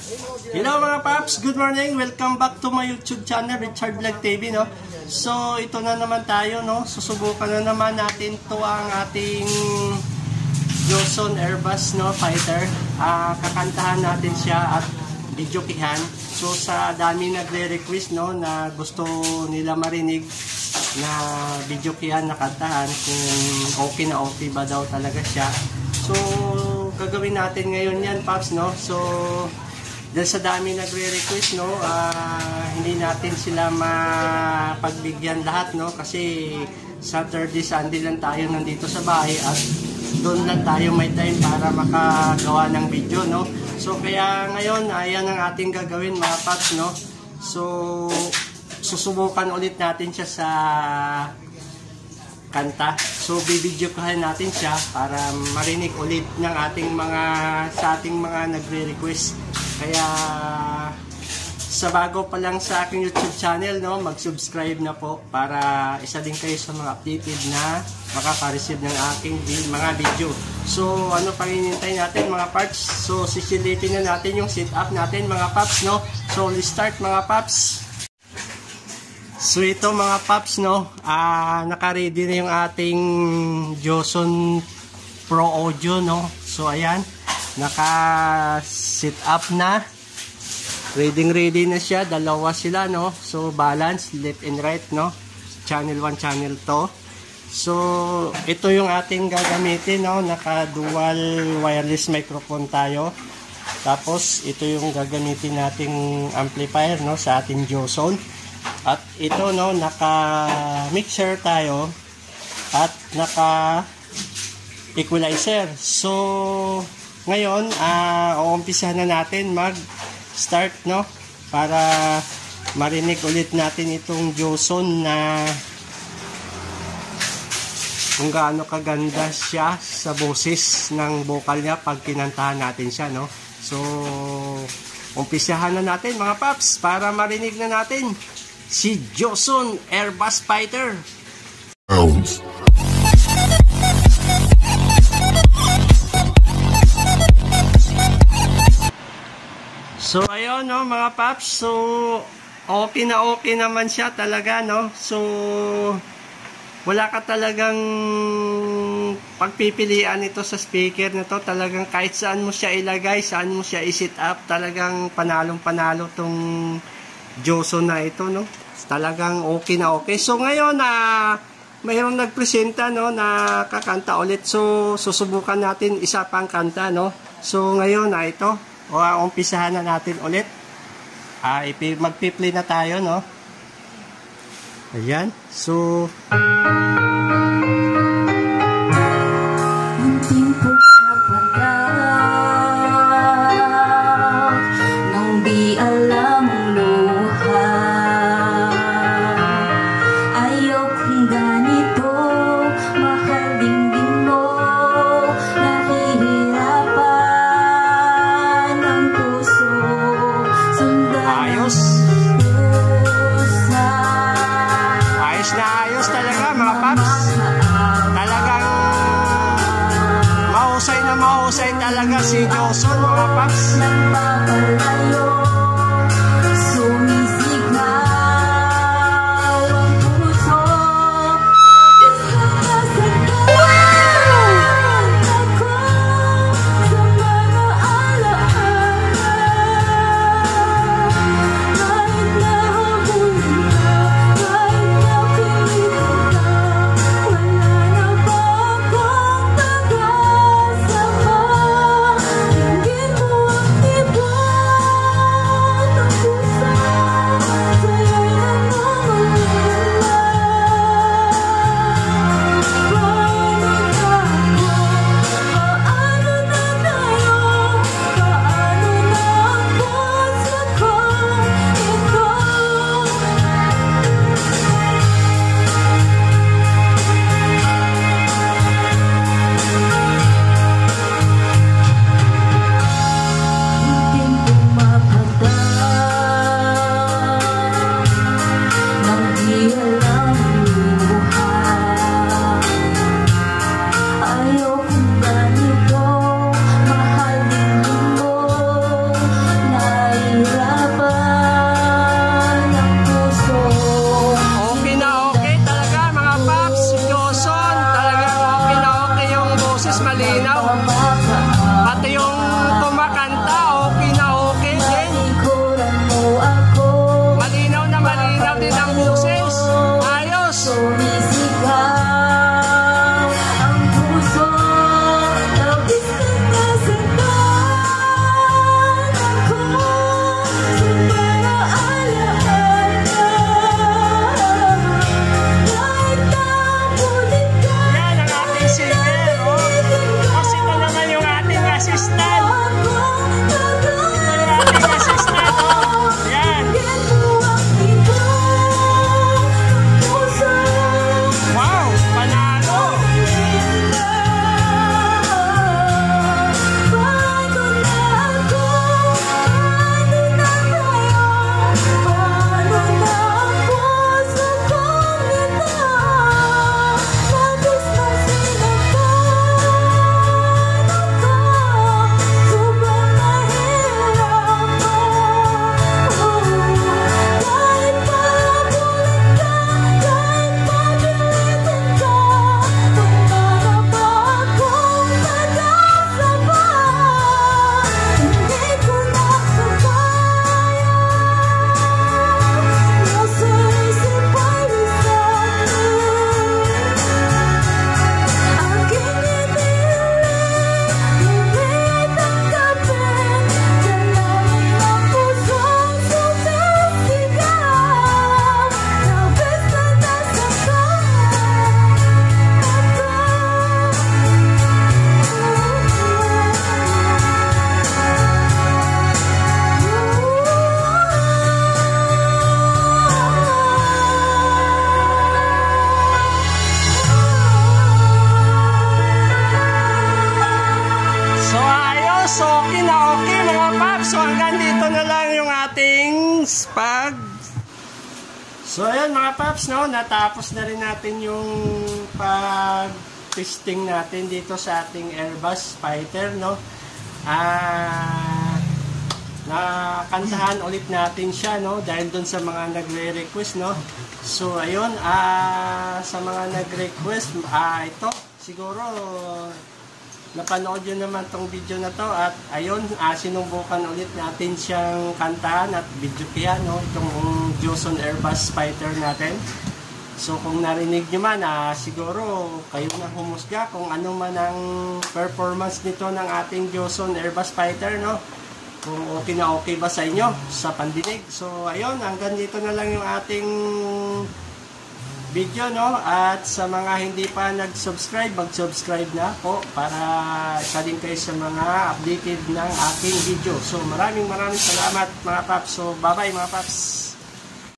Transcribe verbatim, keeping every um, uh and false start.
Hello mga paps, good morning. Welcome back to my YouTube channel, Richard Vlog T V, no. So ito na naman tayo, no. Susubukan na naman natin to ang ating Joson Airbus, no, fighter. Uh, kakantahan natin siya at videokihan. So sa dami nagre-request, no, na gusto nila marinig na videokihan na kantahan kung okay na okay ba daw talaga siya. So gagawin natin ngayon yan, paps, no. So dahil sa dami nagre-request, no, uh, hindi natin sila mapagbigyan lahat, no, kasi Saturday, Sunday lang tayo nandito sa bahay at doon lang tayo may time para makagawa ng video, no. So kaya ngayon, ayan ang ating gagawin mga paps, no. So susubukan ulit natin siya sa kanta. So bibidyokahan natin siya para marinig ulit ng ating mga sa ating mga nagre-request. Kaya sa bago pa lang sa aking YouTube channel, no, mag-subscribe na po para isa din kayo sa mga updated na makaka-receive ng aking mga video. So ano pang hinihintay natin mga paps? So sisilipin na natin yung setup natin mga paps, no. So let's start mga paps. So ito mga paps, no, ah, naka-ready na yung ating Joson Pro Audio, no. So ayan, naka-set up na. Ready ready na siya, dalawa sila, no. So balance left and right, no. Channel one, channel two. So ito yung ating gagamitin, no. Naka-dual wireless microphone tayo. Tapos ito yung gagamitin nating amplifier, no, sa ating Joson. At ito, no, naka-mixer tayo at naka-equalizer. So ngayon, uh, uumpisahan na natin mag-start, no, para marinig ulit natin itong Joson na kung gaano kaganda siya sa boses ng vocal niya pag kinantahan natin siya, no. So umpisahan na natin mga paps para marinig na natin si Joson Airbus Fighter. So ayun, no, mga paps. So okay na okay naman siya talaga, no. So wala ka talagang pagpipilian ito sa speaker na to. Talagang kahit saan mo siya ilagay, saan mo siya i-set up, talagang panalong panalo tong Joson na ito, no. Talagang okay na okay. So ngayon na uh, mayroong nagpresenta, no, na kakanta ulit. So susubukan natin isa pang kanta, no. So ngayon na uh, ito, o uh, umpisahan na natin ulit. Ah, uh, magpi-play na tayo, no. Ayan. So mahusay talaga si Joson mga paps. Okay mga paps, so hanggang dito na lang yung ating spag. So ayun mga paps, no, natapos na rin natin yung pag-testing natin dito sa ating Airbus Fighter, no. Ah, nakantahan ulit natin siya, no, dahil doon sa mga nagre-request, no. So ayun, ah, sa mga nag-request, ah, ito siguro napanood yun naman tong video na to, at ayun, ah, sinubukan ulit natin siyang kantahan at video kaya, no, itong Joson Airbus Fighter natin. So kung narinig nyo man, ah, siguro kayo na humusga kung ano man ang performance nito ng ating Joson Airbus Fighter, no, kung okay na okay ba sa inyo sa pandinig. So ayun, hanggang dito na lang yung ating video, no, at sa mga hindi pa nag-subscribe, mag-subscribe na po para isa din kayo sa mga updated ng aking video. So maraming maraming salamat mga paps. So bye bye mga paps.